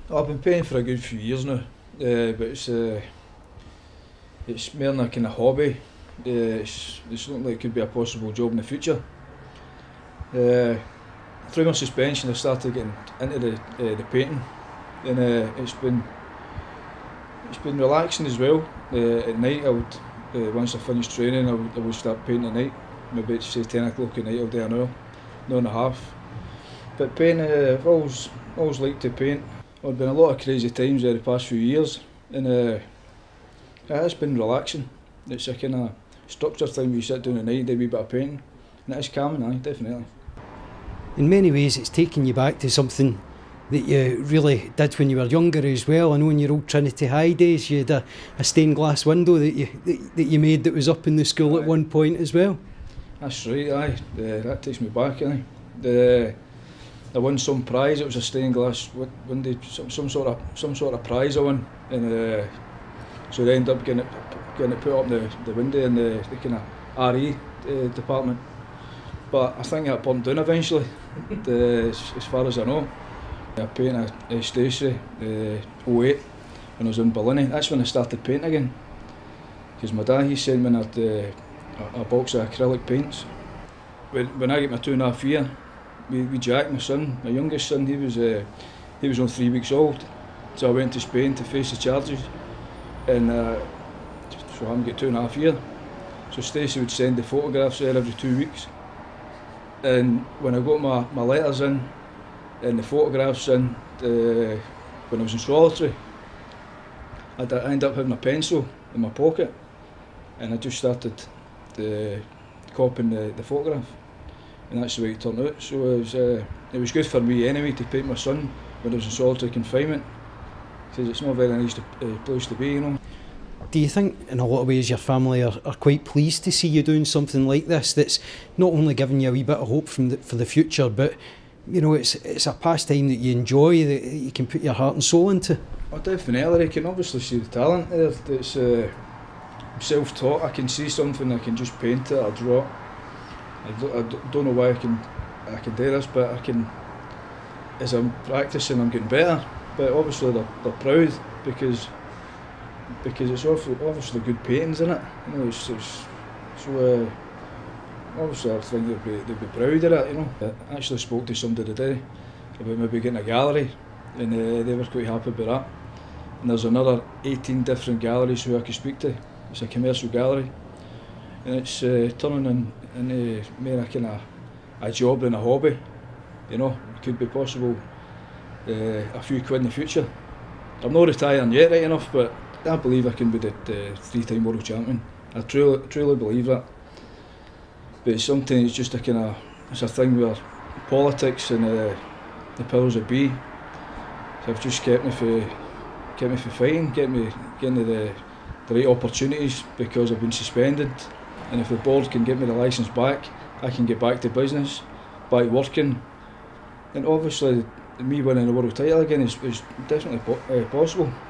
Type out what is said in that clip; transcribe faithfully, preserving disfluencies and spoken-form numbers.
I've been painting for a good few years now, uh, but it's uh, it's more than a kind of hobby. Uh, it's, it's looking like it could be a possible job in the future. Uh, through my suspension I started getting into the, uh, the painting, and uh, it's been it's been relaxing as well. Uh, at night I would, uh, once I finished training I would, I would start painting at night, maybe it's say ten o'clock at night I'll do an hour, an hour and a half. But painting, uh, I've always, always liked to paint. There's been a lot of crazy times there the past few years, and uh, yeah, it's been relaxing. It's a kind of structured thing where you sit down at night and do a wee bit of painting, and it is calming, aye, definitely. In many ways it's taking you back to something that you really did when you were younger as well. I know in your old Trinity High days you had a, a stained glass window that you that, that you made that was up in the school aye. At one point as well. That's right, aye. Uh, that takes me back, aye. The, I won some prize. It was a stained glass window, some, some sort of some sort of prize I won, and uh, so they ended up getting it getting it put up the the window in the, the kind of R E uh, department. But I think that burnt down eventually, the, as, as far as I know. I painted a, a Stacey uh, oh eight when I was in Berlin. That's when I started painting again, because my dad he sent me that, uh, a, a box of acrylic paints. When, when I get my two and a half year, we, we Jack, my son, my youngest son, he was uh, he was only three weeks old, so I went to Spain to face the charges, and uh, so I'm get two and a half year. So Stacey would send the photographs there every two weeks, and when I got my, my letters in and the photographs in, uh, when I was in solitary, I'd, I ended up having a pencil in my pocket, and I just started uh, copying the, the photograph, and that's the way it turned out. So it was, uh, it was good for me anyway to paint my son when I was in solitary confinement, because it's not a very nice to, uh, place to be, you know. Do you think in a lot of ways your family are, are quite pleased to see you doing something like this, that's not only giving you a wee bit of hope from the, for the future, but you know, it's it's a pastime that you enjoy, that you can put your heart and soul into? Oh, definitely. I can obviously see the talent there. It's uh, self-taught. I can see something, I can just paint it or draw it. I don't, I don't know why I can I can do this, but I can. As I'm practicing, I'm getting better. But obviously they're, they're proud because because it's obviously good paintings, isn't it? You know, it's, it's so. Uh, Obviously I think they'd be, they'd be proud of it, you know. I actually spoke to somebody today about maybe getting a gallery, and uh, they were quite happy about that. And there's another eighteen different galleries who I could speak to. It's a commercial gallery, and it's uh, turning in, into more a kind of a job than a hobby, you know. It could be possible uh, a few quid in the future. I'm not retiring yet, right enough, but I believe I can be the, the three-time world champion. I truly, truly believe that. But sometimes it's just a kind of, it's a thing where politics and uh, the powers that be have just kept me for, kept me for fighting, kept me getting the, the right opportunities, because I've been suspended. And if the board can get me the licence back, I can get back to business, back working. And obviously, me winning the world title again is, is definitely po uh, possible.